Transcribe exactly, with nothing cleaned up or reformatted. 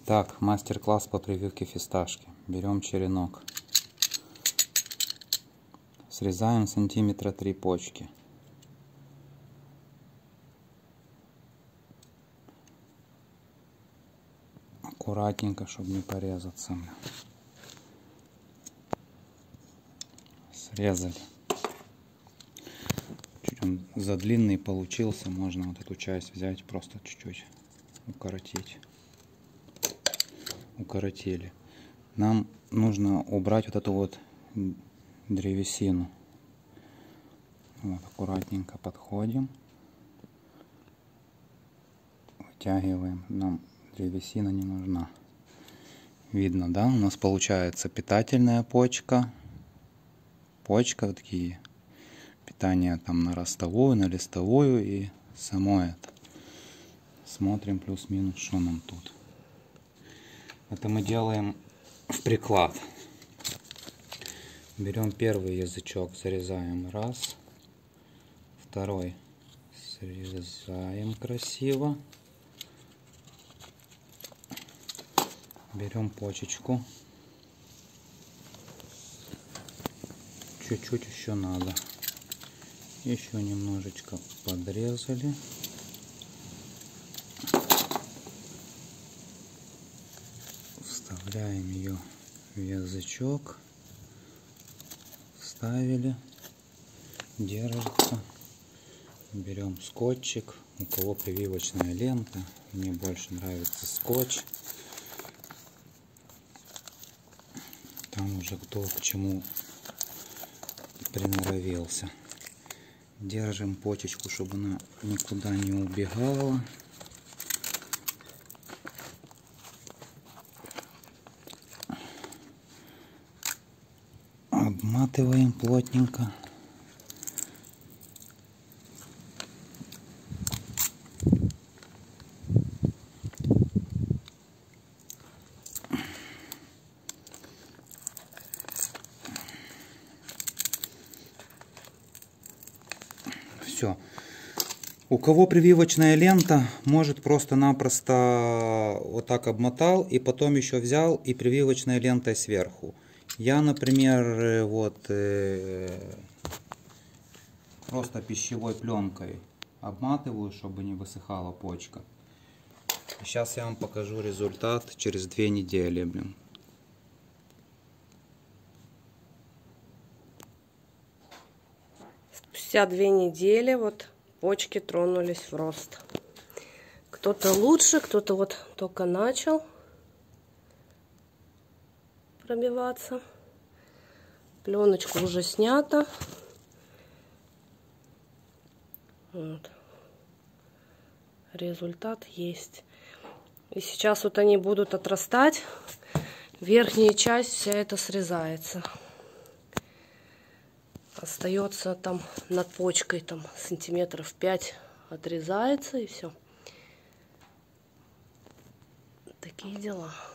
Итак, мастер-класс по прививке фисташки. Берем черенок. Срезаем сантиметра три почки. Аккуратненько, чтобы не порезаться. Срезали. Чуть он задлинный получился, можно вот эту часть взять, просто чуть-чуть укоротить. Укоротили. Нам нужно убрать вот эту вот древесину. Вот, аккуратненько подходим. Вытягиваем. Нам древесина не нужна. Видно, да? У нас получается питательная почка. Почка, вот такие. Питание там на ростовую, на листовую и само это. Смотрим плюс-минус, что нам тут. Это мы делаем в приклад. Берем первый язычок, зарезаем раз. Второй срезаем красиво. Берем почечку. Чуть-чуть еще надо. Еще немножечко подрезали. Вставляем ее в язычок. Вставили. Держится. Берем скотчик. У кого прививочная лента. Мне больше нравится скотч. Там уже кто к чему приноровился. Держим почечку, чтобы она никуда не убегала. Обматываем плотненько. Все. У кого прививочная лента, может просто-напросто вот так обмотал и потом еще взял и прививочной лентой сверху. Я, например, вот э, просто пищевой пленкой обматываю, чтобы не высыхала почка. Сейчас я вам покажу результат через две недели, блин. Спустя две недели вот почки тронулись в рост. Кто-то лучше, кто-то вот только начал пробиваться. Пленочка уже снята. Вот. Результат есть. И сейчас вот они будут отрастать. Верхняя часть вся это срезается. Остается там над почкой там сантиметров пять отрезается и все. Такие дела.